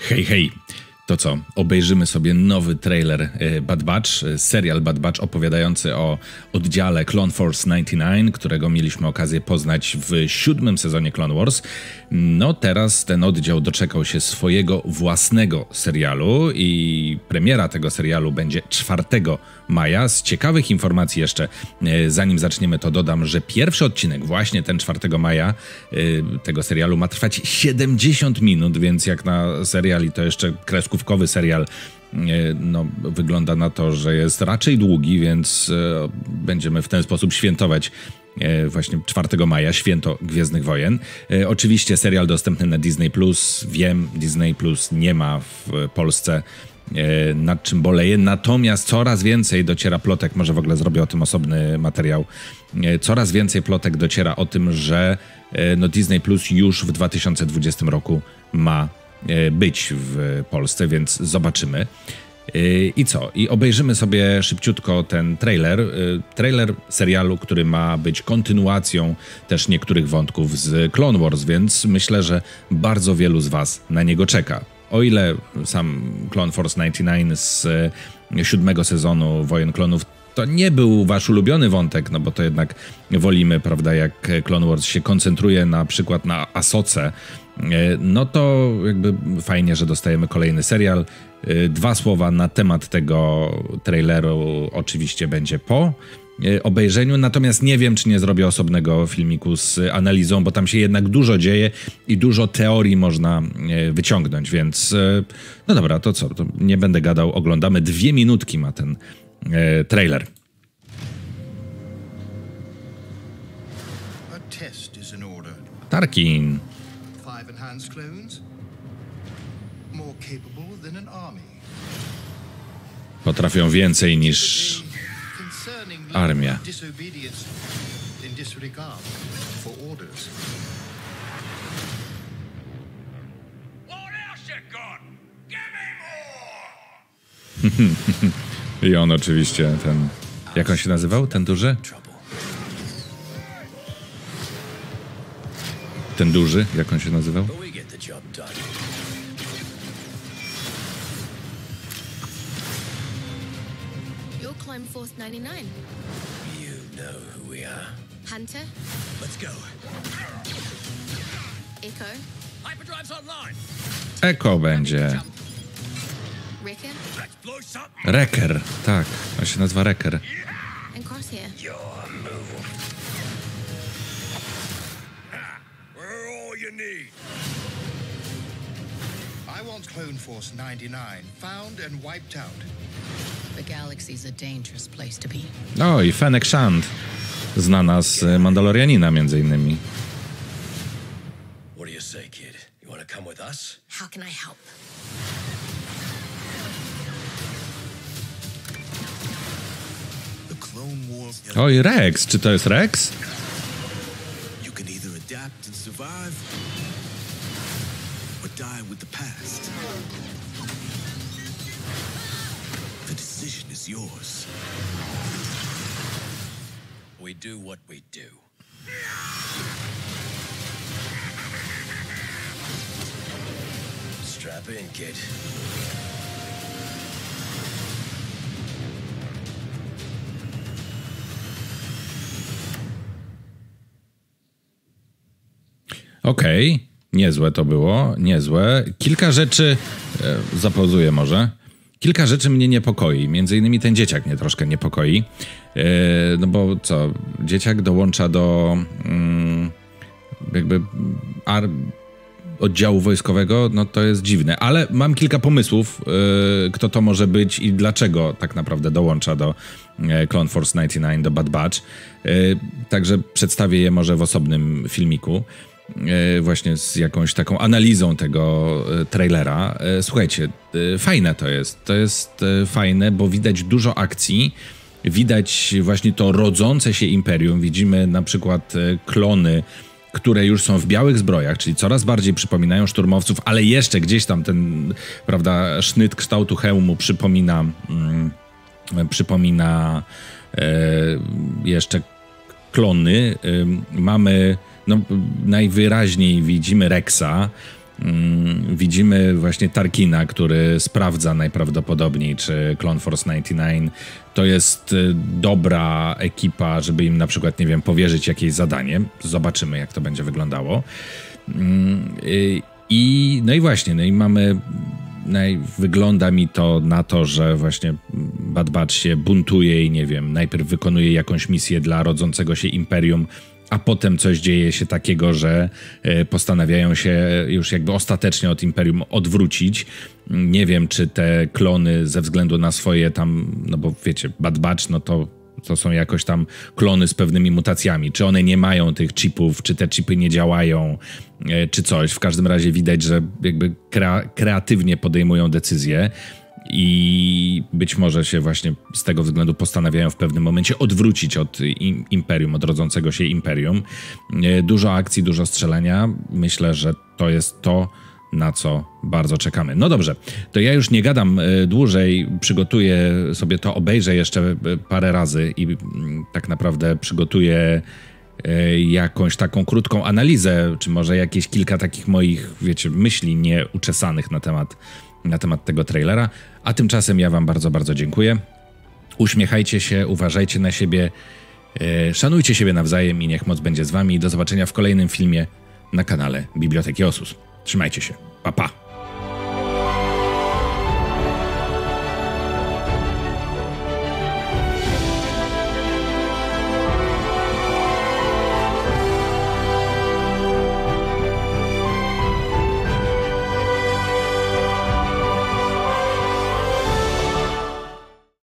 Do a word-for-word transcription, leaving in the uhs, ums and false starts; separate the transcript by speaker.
Speaker 1: Hej, hej! To co? Obejrzymy sobie nowy trailer Bad Batch, serial Bad Batch opowiadający o oddziale Clone Force dziewięćdziesiąt dziewięć, którego mieliśmy okazję poznać w siódmym sezonie Clone Wars. No teraz ten oddział doczekał się swojego własnego serialu i premiera tego serialu będzie czwartego maja. Z ciekawych informacji jeszcze, zanim zaczniemy, to dodam, że pierwszy odcinek właśnie ten czwartego maja tego serialu ma trwać siedemdziesiąt minut, więc jak na serial i to jeszcze kreskówkowy serial, no wygląda na to, że jest raczej długi, więc będziemy w ten sposób świętować właśnie czwartego maja, święto Gwiezdnych Wojen. Oczywiście serial dostępny na Disney plus. Wiem, Disney plus nie ma w Polsce, nad czym boleję, natomiast coraz więcej dociera plotek, może w ogóle zrobię o tym osobny materiał, coraz więcej plotek dociera o tym, że no Disney plus już w dwa tysiące dwudziestym roku ma być w Polsce, więc zobaczymy. I co? I obejrzymy sobie szybciutko ten trailer. Trailer serialu, który ma być kontynuacją też niektórych wątków z Clone Wars, więc myślę, że bardzo wielu z was na niego czeka. O ile sam Clone Force dziewięćdziesiąt dziewięć z siódmego sezonu Wojen Klonów to nie był wasz ulubiony wątek, no bo to jednak wolimy, prawda, jak Clone Wars się koncentruje na przykład na Asoce, no to jakby fajnie, że dostajemy kolejny serial. Dwa słowa na temat tego traileru oczywiście będzie po obejrzeniu, natomiast nie wiem, czy nie zrobię osobnego filmiku z analizą, bo tam się jednak dużo dzieje i dużo teorii można wyciągnąć, więc no dobra, to co, to nie będę gadał, oglądamy. Dwie minutki ma ten e, trailer. Tarkin. Potrafią więcej niż armia. I on oczywiście, ten... Jak on się nazywał? Ten duży? Ten duży? Jak on się nazywał?
Speaker 2: Clone Force ninety-nine.
Speaker 3: You know who we are.
Speaker 2: Hunter.
Speaker 3: Let's go.
Speaker 2: Echo.
Speaker 3: Hyperdrive's online.
Speaker 1: Eko będzie.
Speaker 2: Wrecker.
Speaker 3: Let's blow something.
Speaker 1: Wrecker, tak. On się nazywa Wrecker.
Speaker 2: And Crosshair.
Speaker 3: Your move. Ah, we're all you need.
Speaker 4: I want Clone Force ninety-nine found and wiped out.
Speaker 5: The galaxy's a dangerous place to be.
Speaker 1: O, i Fennec Shand, znana z Mandalorianina między innymi.
Speaker 3: What do you say, kid? You want to come with us?
Speaker 2: How can I help?
Speaker 4: The Clone Wars.
Speaker 1: Oj, Rex, czy to jest Rex?
Speaker 4: You can either adapt and survive, or die with the past. The decision is yours.
Speaker 3: We do what we do. Strap in, kid.
Speaker 1: Okej, okay. Niezłe to było, niezłe. Kilka rzeczy, e, zapauzuję może. Kilka rzeczy mnie niepokoi, między innymi ten dzieciak mnie troszkę niepokoi, yy, no bo co, dzieciak dołącza do yy, jakby ar- oddziału wojskowego, no to jest dziwne, ale mam kilka pomysłów, yy, kto to może być i dlaczego tak naprawdę dołącza do yy, Clone Force dziewięćdziesiąt dziewięć, do Bad Batch, yy, także przedstawię je może w osobnym filmiku. Właśnie z jakąś taką analizą tego trailera. Słuchajcie, fajne to jest. To jest fajne, bo widać dużo akcji, widać właśnie to rodzące się imperium. Widzimy na przykład klony, które już są w białych zbrojach, czyli coraz bardziej przypominają szturmowców, ale jeszcze gdzieś tam ten, prawda, sznyt kształtu hełmu przypomina mm, przypomina e, jeszcze klony. E, mamy No, najwyraźniej widzimy Rexa, Mm, widzimy właśnie Tarkina, który sprawdza najprawdopodobniej, czy Clone Force dziewięćdziesiąt dziewięć to jest y, dobra ekipa, żeby im na przykład, nie wiem, powierzyć jakieś zadanie. Zobaczymy, jak to będzie wyglądało. Mm, y, I no i właśnie, no i mamy... No i wygląda mi to na to, że właśnie Bad Batch się buntuje i nie wiem, najpierw wykonuje jakąś misję dla rodzącego się imperium, a potem coś dzieje się takiego, że postanawiają się już jakby ostatecznie od imperium odwrócić. Nie wiem, czy te klony ze względu na swoje tam, no bo wiecie, Bad Batch, no to to są jakoś tam klony z pewnymi mutacjami. Czy one nie mają tych chipów, czy te chipy nie działają, czy coś. W każdym razie widać, że jakby kre- kreatywnie podejmują decyzje i być może się właśnie z tego względu postanawiają w pewnym momencie odwrócić od im- imperium, od rodzącego się imperium. Dużo akcji, dużo strzelania. Myślę, że to jest to, na co bardzo czekamy. No dobrze, to ja już nie gadam dłużej, przygotuję sobie to, obejrzę jeszcze parę razy i tak naprawdę przygotuję jakąś taką krótką analizę, czy może jakieś kilka takich moich, wiecie, myśli nieuczesanych na temat, na temat tego trailera. A tymczasem ja wam bardzo, bardzo dziękuję. Uśmiechajcie się, uważajcie na siebie, szanujcie siebie nawzajem i niech moc będzie z wami. Do zobaczenia w kolejnym filmie na kanale Biblioteki Osus. Trzymajcie się. Pa, pa.